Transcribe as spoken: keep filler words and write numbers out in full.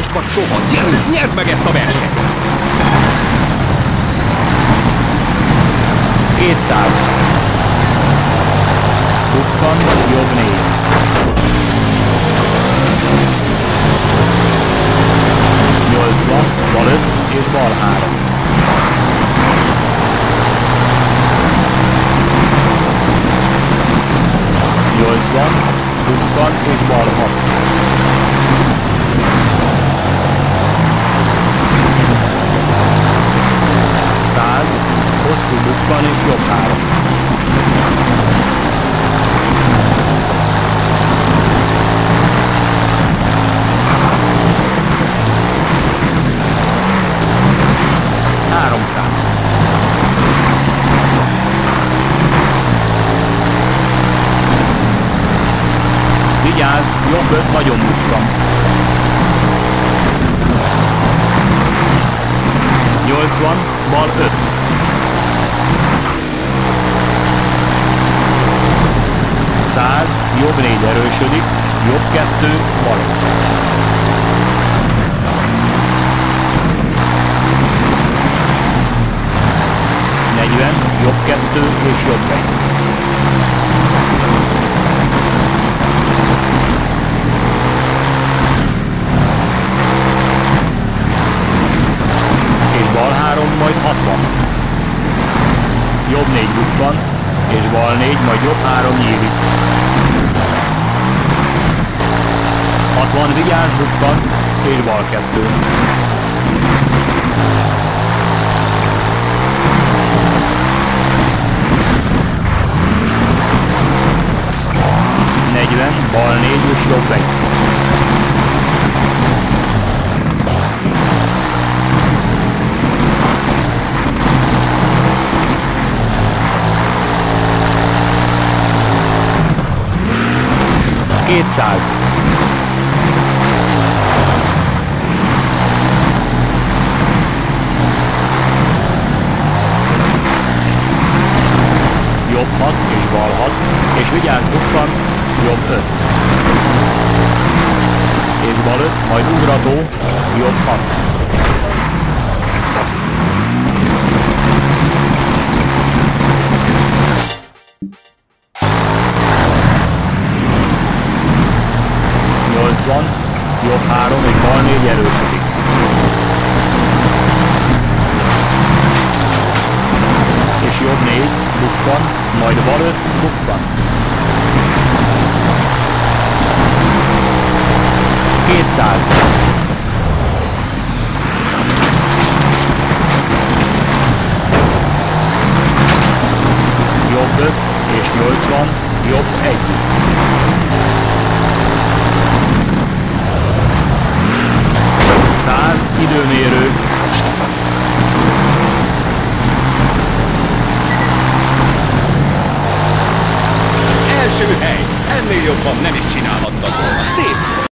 most vagy soha. Gyerünk, nyerd meg ezt a versenyt! kétszáz. Bukkan, jobb négy. nyolcvan, bal öt és bal három. nyolcvan, bukkan és bal hat. száz, hosszú bukkan és jobb három. háromszáz. Vigyázz, jobb öt nagyon bukkan. nyolcvan, bal öt. száz, jobb négy erősödik, jobb kettő, bal öt. negyven, jobb kettő és jobb egy. És bal három, majd hatvan. Jobb négy bukkan, és bal négy, majd jobb három nyílik. hatvan, vigyázz, bukkan, és bal kettő. negyven, bal négy és jobb egy. kétszáz. Jobb hat és bal hat, és vigyázz, bukkan, jobb öt. És bal öt, majd ugrató, jobb hat. nyolcvan, jobb három és bal négy erősödik. És jobb négy, bukkan, majd bal öt, bukkan. kétszáz. Jobb öt és nyolcvan, jobb egy. száz, időmérő. Első hely! Ennél jobban nem is csinálhattak volna. Szép!